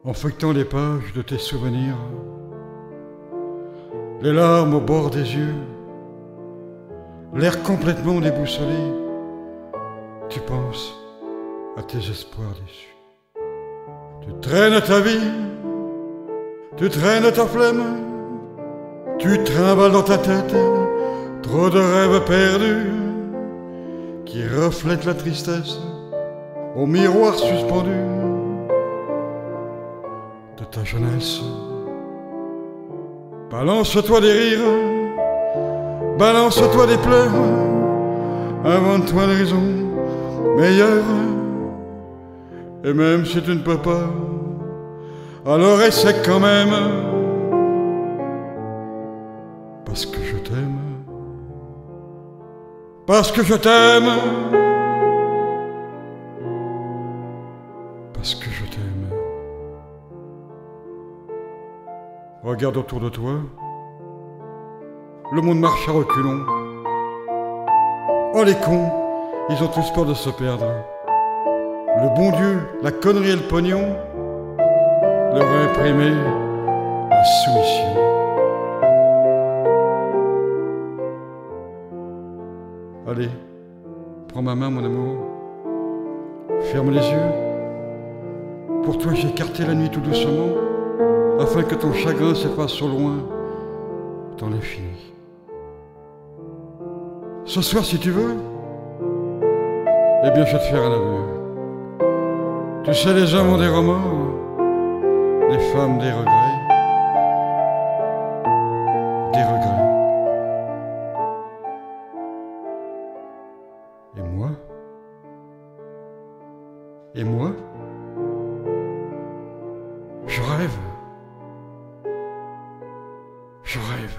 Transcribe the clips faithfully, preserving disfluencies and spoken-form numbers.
en feuilletant les pages de tes souvenirs, les larmes au bord des yeux, l'air complètement déboussolé, tu penses à tes espoirs déçus. Tu traînes ta vie, tu traînes ta flemme, tu trimbales dans ta tête trop de rêves perdus qui reflètent la tristesse au miroir suspendu de ta jeunesse. Balance-toi des rires, balance-toi des pleurs, invente-toi des raisons meilleures. Et même si tu ne peux pas, alors essaie quand même, parce que je t'aime, parce que je t'aime, parce que je t'aime. Regarde autour de toi, le monde marche à reculons. Oh les cons, ils ont tous peur de se perdre. Le bon Dieu, la connerie et le pognon leur ont imprimé la soumission. Allez, prends ma main, mon amour. Ferme les yeux. Pour toi, j'ai écarté la nuit tout doucement, afin que ton chagrin s'efface au loin dans l'infini. Ce soir, si tu veux, eh bien, je vais te faire un aveu. Tu sais, les hommes ont des remords, les femmes des regrets, des regrets. Et moi? Et moi? Je rêve. Je rêve.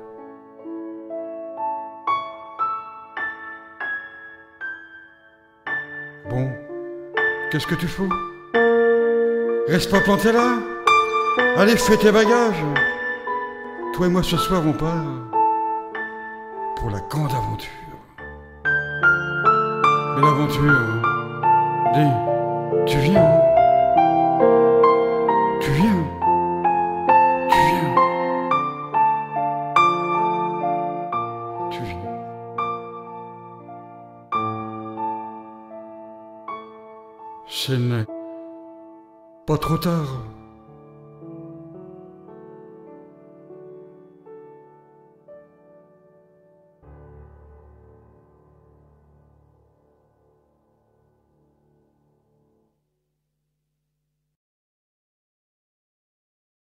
Bon, qu'est-ce que tu fous? Reste pas planté là. Allez, fais tes bagages. Toi et moi ce soir on part pour la grande aventure. Mais l'aventure, dis, tu viens? Tu viens? Tu viens? Tu viens? Ce n'est pas trop tard.